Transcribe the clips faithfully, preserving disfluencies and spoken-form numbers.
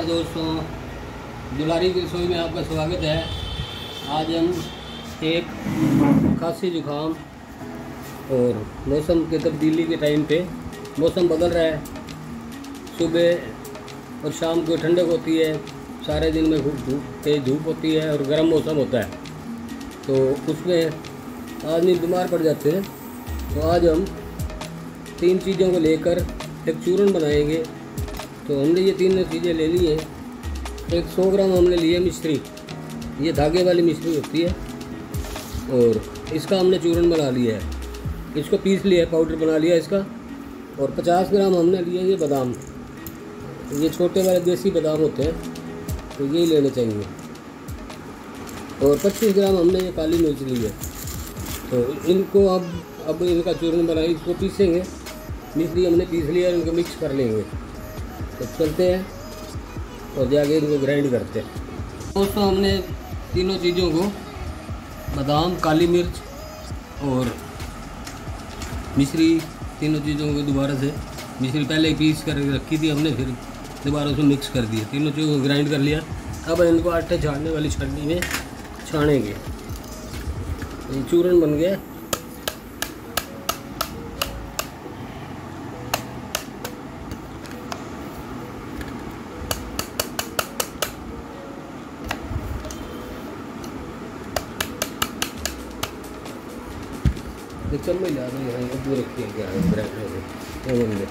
नमस्कार दोस्तों, दुलारी की रसोई में आपका स्वागत है। आज हम एक खांसी जुकाम और मौसम के तब्दीली के टाइम पे मौसम बदल रहा है। सुबह और शाम को ठंडक होती है, सारे दिन में खूब धूप तेज़ धूप होती है और गर्म मौसम होता है, तो उसमें आदमी बीमार पड़ जाते हैं। तो आज हम तीन चीज़ों को लेकर एक चूर्ण बनाएंगे। तो हमने ये तीन चीज़ें ले ली हैं। एक सौ ग्राम हमने लिए मिश्री, ये धागे वाली मिश्री होती है, और इसका हमने चूर्ण बना लिया है। इसको पीस लिया है, पाउडर बना लिया इसका। और पचास ग्राम हमने लिए ये बादाम, ये छोटे वाले देसी बादाम होते हैं, तो यही लेने चाहिए। और पच्चीस ग्राम हमने ये काली मिर्च ली है। तो इनको अब अब इनका चूर्ण बनाए, इसको पीसेंगे। मिश्री हमने पीस लिया, इनको मिक्स कर लेंगे। तो चलते हैं और जाके इनको ग्राइंड करते हैं। दोस्तों, हमने तीनों चीज़ों को, बादाम, काली मिर्च और मिश्री, तीनों चीज़ों को दोबारा से, मिश्री पहले ही पीस कर रखी थी हमने, फिर दोबारा से मिक्स कर दिया। तीनों चीज़ों को ग्राइंड कर लिया। अब इनको आटे छानने वाली छन्नी में छानेंगे। ये चूर्ण बन गया। चम्मच ला दो, यहाँ दूर रखिए क्या है।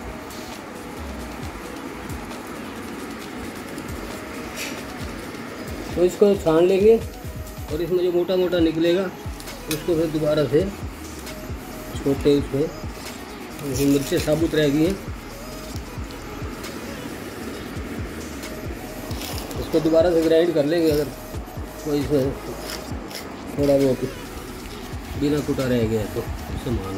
तो इसको छान लेंगे और इसमें जो मोटा मोटा निकलेगा उसको फिर दोबारा से छोटे उसमें मिर्चें साबुत रहेगी हैं, इसको दोबारा से ग्राइंड कर लेंगे। अगर कोई इसमें थोड़ा बहुत बिना कुटा रह गया तो सामान।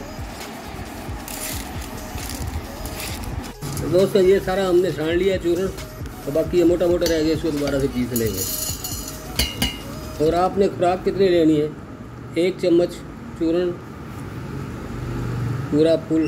तो दोस्तों, ये सारा हमने छान लिया चूर्ण, तो बाकी ये मोटा मोटा रह गया, इसको दोबारा से पीस लेंगे। और आपने खुराक कितनी लेनी है? एक चम्मच चूर्ण पूरा फुल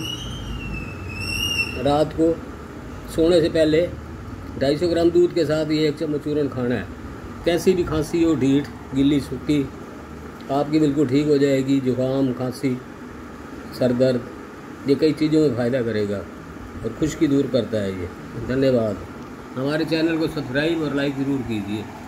रात को सोने से पहले ढाई सौ ग्राम दूध के साथ ये एक चम्मच चूर्ण खाना है। कैसी भी खांसी हो, ढीठ, गिल्ली, सूखी, आपकी बिल्कुल ठीक हो जाएगी। जुकाम, खांसी, सर दर्द, ये कई चीज़ों में फ़ायदा करेगा और खुश्की दूर करता है ये। धन्यवाद। हमारे चैनल को सब्सक्राइब और लाइक ज़रूर कीजिए।